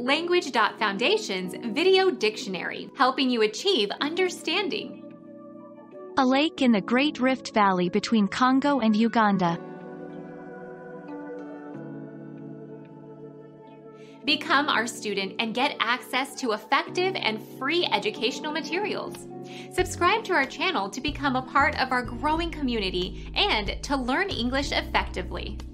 Language.Foundation's Video Dictionary, helping you achieve understanding. A lake in the Great Rift Valley between Congo and Uganda. Become our student and get access to effective and free educational materials. Subscribe to our channel to become a part of our growing community and to learn English effectively.